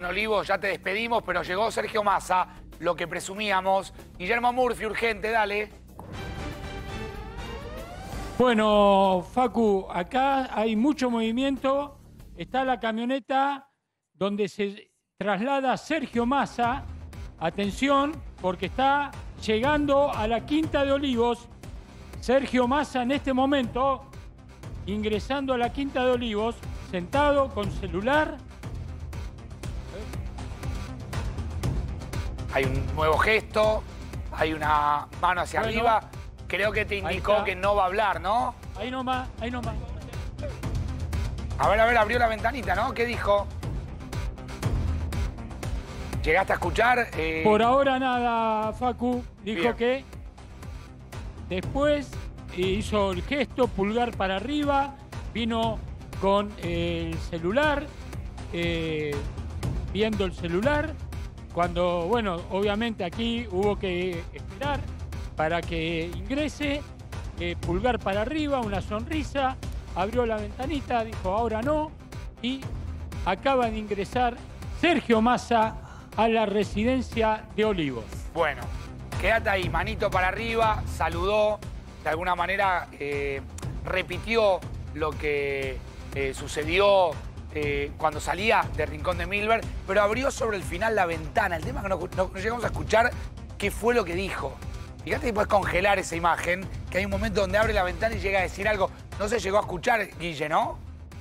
Olivos, ya te despedimos, pero llegó Sergio Massa, lo que presumíamos. Guillermo Murphy, urgente, dale. Bueno, Facu, acá hay mucho movimiento. Está la camioneta donde se traslada Sergio Massa. Atención, porque está llegando a la Quinta de Olivos. Sergio Massa en este momento, ingresando a la Quinta de Olivos, sentado con celular. Hay un nuevo gesto, hay una mano hacia arriba. Creo que te indicó que no va a hablar, ¿no? Ahí nomás, ahí nomás. A ver, abrió la ventanita, ¿no? ¿Qué dijo? ¿Llegaste a escuchar? Por ahora nada, Facu. Dijo Bien. que después hizo el gesto, pulgar para arriba, vino con el celular, viendo el celular. Cuando, bueno, obviamente aquí hubo que esperar para que ingrese, pulgar para arriba, una sonrisa, abrió la ventanita, dijo ahora no, y acaba de ingresar Sergio Massa a la residencia de Olivos. Bueno, quédate ahí, manito para arriba, saludó, de alguna manera repitió lo que sucedió cuando salía de Rincón de Milver, pero abrió sobre el final la ventana. El tema es que no llegamos a escuchar qué fue lo que dijo. Fíjate que puedes congelar esa imagen, que hay un momento donde abre la ventana y llega a decir algo. No se llegó a escuchar, Guille, ¿no?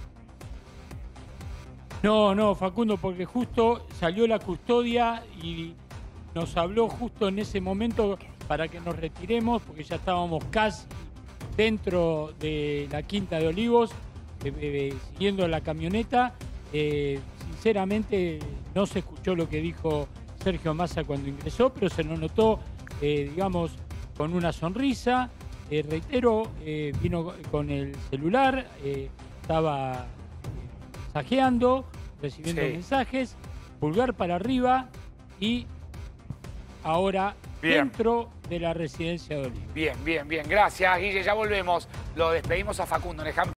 No, Facundo, porque justo salió la custodia y nos habló justo en ese momento para que nos retiremos, porque ya estábamos casi dentro de la Quinta de Olivos, siguiendo la camioneta. Sinceramente no se escuchó lo que dijo Sergio Massa cuando ingresó, pero se lo notó, digamos, con una sonrisa. Reitero, vino con el celular, estaba mensajeando, recibiendo mensajes, pulgar para arriba y ahora dentro de la residencia de Olivos. Bien. Gracias, Guille. Ya volvemos. Lo despedimos a Facundo.